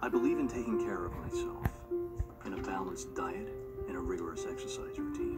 I believe in taking care of myself, in a balanced diet and a rigorous exercise routine.